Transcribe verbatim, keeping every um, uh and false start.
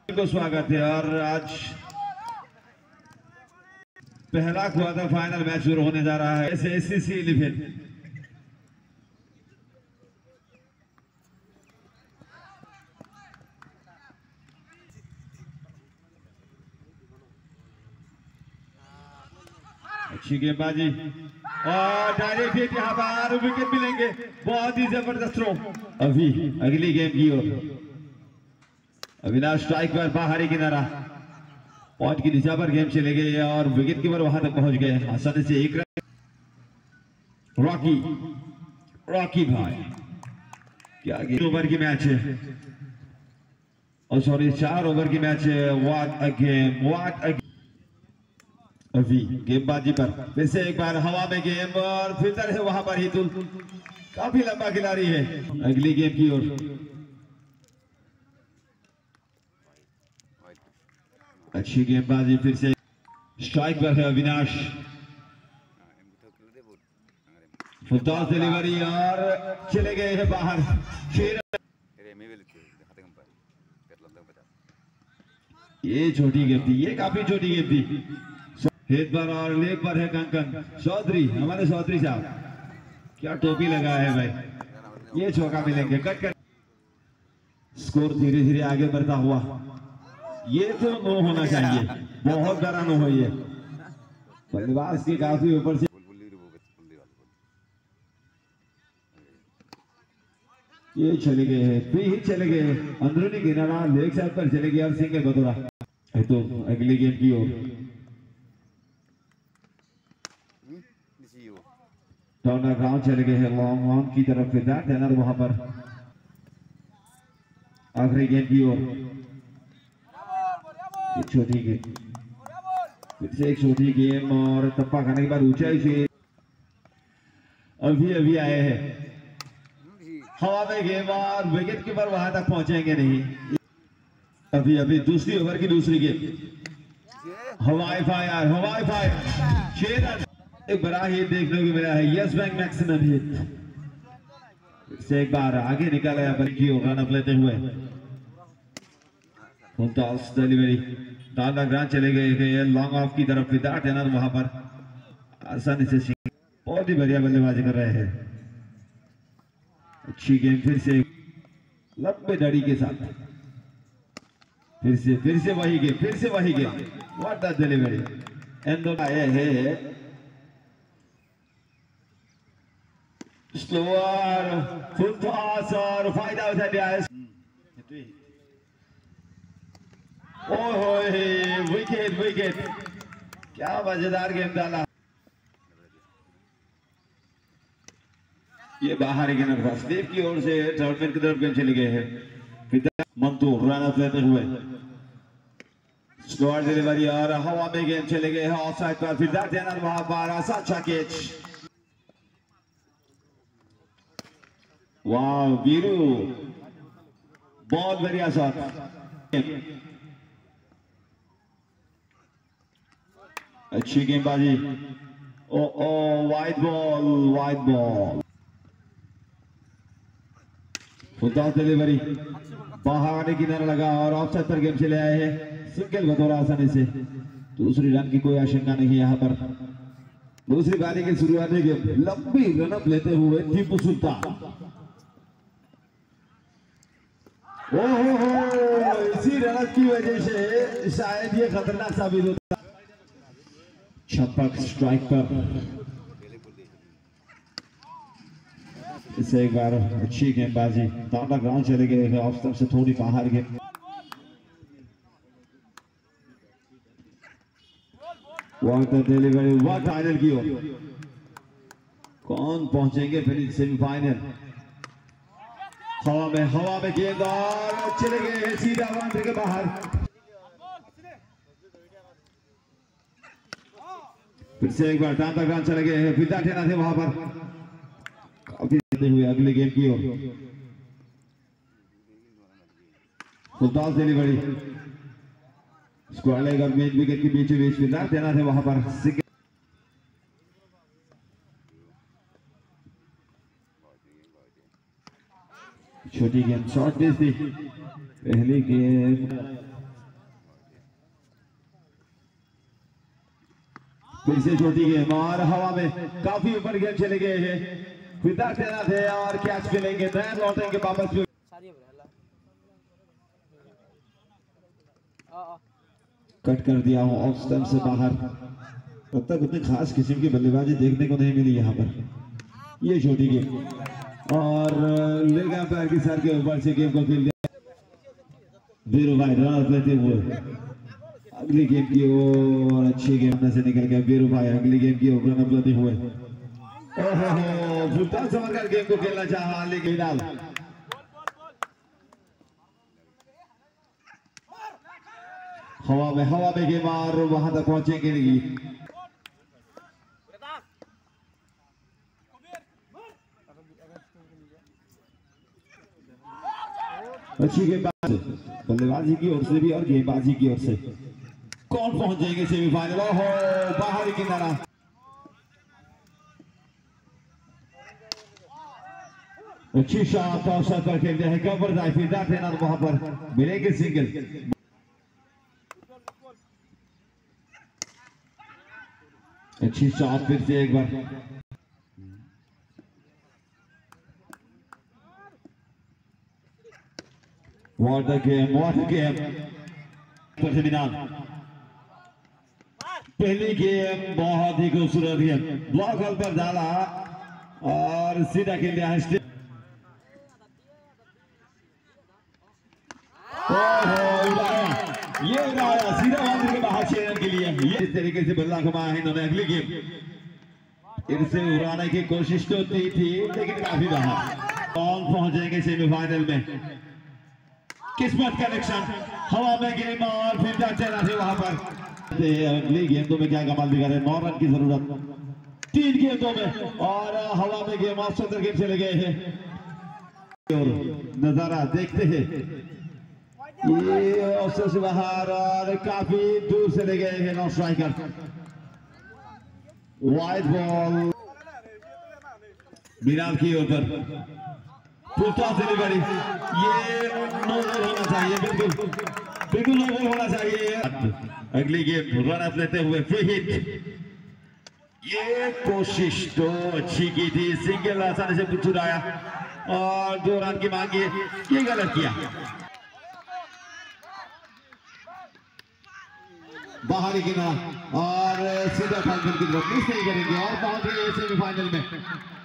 को स्वागत है और आज पहला क्वार्टर फाइनल मैच शुरू होने जा रहा है ऐसे एससीसी इलेवन। अच्छी गेंदबाजी और डायरेक्ट हिट, यहाँ पर विकेट मिलेंगे। बहुत ही जबरदस्त थ्रो। अभी अगली गेम की ओर अविनाश स्ट्राइक पर बाहरी किनारा, पॉइंट की दिशा पर गेम चले गए और विकेट कीपर वहां तक पहुंच गए आसानी से। एक रन रॉकी रॉकी भाई, क्या ओवर की मैच है और सॉरी चार ओवर की मैच है। What a game, what a अभी गेंदबाजी पर फिर से एक बार हवा में गेम और फिल्डर है वहां पर हितुल, काफी लंबा खिलाड़ी है। अगली गेम की ओर अच्छी गेंदबाजी, फिर से स्ट्राइक पर है अविनाश, फुलटॉस डिलीवरी और चले गए हैं बाहर। ये छोटी गेंद थी, ये काफी छोटी गेंद थी। हेड पर और लेग पर है कंकन चौधरी, हमारे चौधरी साहब, क्या टोपी लगा है भाई। ये चौका मिलेंगे, कट कर। स्कोर धीरे धीरे आगे बढ़ता हुआ, ये तो नो होना चाहिए, बहुत बड़ा नो है ये। बल्लेबाज के काफी ऊपर से ये चले गए हैं, फ्री हिट चले गए, अंदरूनी किनारा लेग साइड पर चले गए और सिंगल बतौरा। तो अगली गेम की ओर टर्नर ग्राउंड चले गए हैं लॉन्ग ऑन की तरफ। टर्नर वहां पर आखिरी गेम की ओर एक छोटी गेम, फिर से एक छोटी गेम और टप्पा खाने के बाद ऊंचाई से अभी अभी आए हैं हवा में गेम और विकेट कीपर वहां तक पहुंचेंगे नहीं। अभी अभी दूसरी ओवर की दूसरी गेम, हवाई फायर हवाई फायर, छह रन। एक बड़ा हिट देखने को मिला है, यस बैंक मैक्सिमम हिट। से एक बार आगे निकाला है बल्कि रन अप लेते हुए। टॉस डिलीवरी डालना ग्राउंड चले गए हैं लॉन्ग ऑफ की तरफ। विदाउट रनर वहां पर आसानी से बहुत ही बढ़िया बल्लेबाजी कर रहे हैं। अच्छी गेम, फिर से लंबे डड़ी के साथ, फिर से फिर से वही गेम, फिर से वही game. What the delivery, and आए हैं स्लोअर फुल टॉस और फायदा उठा लिया है। ओए विकेट विकेट, क्या मजेदार गेम डाला। ये बाहर किनारे स्लीप की ओर से टर्नमेंट की तरफ गेम चले गए हैं। मंतू रन अप लेते हुए, स्लोअर डिलीवरी और हवा में गेम चले गए हैं ऑफ साइड पर। फिर दैट वहां पर आसान कैच। वाह वीरू, बहुत बढ़िया शॉट। अच्छी गेंदबाजी, oh oh wide ball wide ball. Full toss delivery बाहर आने किनारा लगा और ऑफ साइड पर गेम चले आए हैं सिंगल बतौर आसानी से। दूसरी रन की कोई आशंका नहीं यहाँ पर। दूसरी पारी की शुरुआत में गेम लंबी रनअप लेते हुए टीपू सुल्तान। ओ हो हो, इसी रनअप की वजह से शायद ये खतरनाक साबित होता। छपक स्ट्राइक पर, इससे एक बार अच्छी गेंदबाजी, डाउन द ग्राउंड चले गए हैं ऑफ स्टंप से थोड़ी बाहर game. What the delivery, what final की ओर कौन पहुंचेंगे फिर सेमीफाइनल। हवा में हवा में गेंद और चले गए हैं सीधा बाउंड्री के बाहर। फिर से एक बार डाउन द ग्राउंड चले गए हैं, पिता ठेना थे वहां पर। काफी हुए अगले गेम की ओर फुलटॉस डिलीवरी, स्क्वायर लेग और मेन विकेट के बीच बीच पिता ठेना थे वहां पर। छोटी गेम शॉर्ट बेस थी पहली गेम। फिर से छोटी गेम और हवा में काफी ऊपर गेम चले गए हैं। फिदा तेरा थे और कैच मिलेंगे, नया लौटेंगे वापस। कट कर दिया हूँ ऑफ स्टंप से बाहर। तब तक उतनी खास किस्म की बल्लेबाजी देखने को नहीं मिली यहाँ पर। ये छोटी गेम और ले गया पैर की सर के ऊपर से गेम को खेल दिया। वीरू भाई रन लेते हुए अगली गेम की ओर, अच्छी गेम में से निकल गया वीरू भाई। अगली गेम की ओर रन अप लेते हुए ओहो फुलतान समरकर गेम को खेलना चाहा लेकिन फिलहाल हवा में हवा में गेम और वहां तक पहुंचेंगे नहीं। अच्छी गेंदबाजी बल्लेबाजी की ओर से भी और गेंदबाजी की ओर से। कौन पहुंच जाएंगे सेमीफाइनल? ओहो बाहरी किनारा। अच्छी शॉट अवसर पर खेलते हैं कवर ड्राइव, फिदा ट्रेनर वहां पर मिलेंगे सिंगल। अच्छी शॉट फिर से एक बार। What a game, what a game. पहली गेम बहुत ही खूबसूरत गेम, ब्लॉक हॉल पर डाला और सीधा खेल दिया है। ये उड़ाया सीधा बाउंड्री के बाहर छह रन के लिए। ये इस तरीके से बल्ला घुमाया है इन्होंने। अगली गेम इनसे उड़ाने की कोशिश तो की थी लेकिन काफी बाहर। कौन पहुंच जाएंगे सेमीफाइनल में? किस्मत कनेक्शन, हवा में गेम और फिर चला थे वहां पर। अगली गेंदों में क्या कमाल दिखा रहे, नौ रन की जरूरत तीन गेंदों में और हवा में गेम ऑफ सत्तर गेम चले गए हैं। नजारा देखते हैं, ये अवसर से बाहर और काफी दूर से ले गए हैं नौ स्ट्राइकर। वाइड बॉल बिलाल की ओर पर डिलीवरी, ये नो बॉल होना चाहिए, बिल्कुल बिल्कुल नो बॉल होना चाहिए। अगली गेम रन अप लेते हुए फ्री हिट। ये कोशिश तो अच्छी की थी, सिंगल आसानी से चुराया और दो रन की मांगी, ये गलत किया। बाहरी किनारा और सीधा फाइनल की तरफ मिस नहीं करेंगे और पहुंच गए सेमीफाइनल में।